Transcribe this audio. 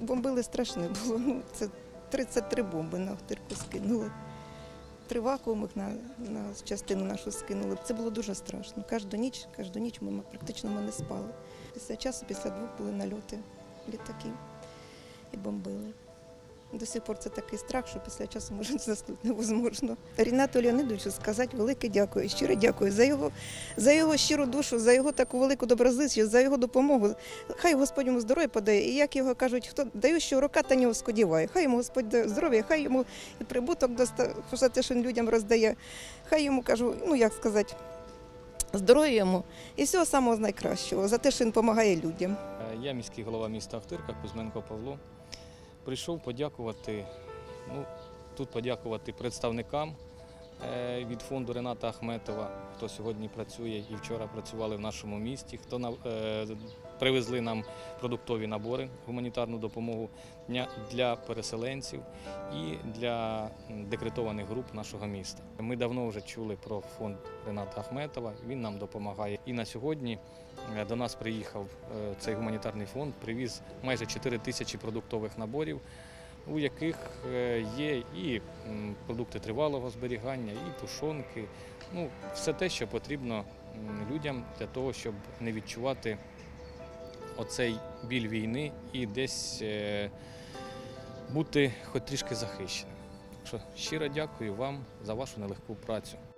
Бомбили страшне було. Ну, це 33 бомби на Охтирку скинули. 3 вакуумних на частину нашу скинули. Це було дуже страшно. Кожну ніч ми практично не спали. Після часу, після 2 були нальоти літаків і бомбили. До сих пор це такий страх, що після часу може заснути невозможно. Рінату Леонідовичу сказати велике дякую, щире дякую за його щиру душу, за його таку велику доброзичливість, за його допомогу. Хай Господь йому здоров'я подає, і як його кажуть, хто дає, що рука та нього сподіває. Хай йому Господь дає здоров'я, хай йому і прибуток за те, що він людям роздає. Хай йому, кажу, ну як сказати, здоров'я йому і всього самого найкращого, за те, що він допомагає людям. Я міський голова міста Охтирка, Кузьменко Павло. Прийшов подякувати, подякувати представникам від фонду Рената Ахметова, хто сьогодні працює і вчора працювали в нашому місті, хто привезли нам продуктові набори, гуманітарну допомогу для переселенців і для декретованих груп нашого міста. Ми давно вже чули про фонд Рената Ахметова, він нам допомагає. І на сьогодні до нас приїхав цей гуманітарний фонд, привіз майже 4 тисячі продуктових наборів, у яких є і продукти тривалого зберігання, і тушонки, ну, все те, що потрібно людям для того, щоб не відчувати оцей біль війни і десь бути хоч трішки захищеним. Так що щиро дякую вам за вашу нелегку працю.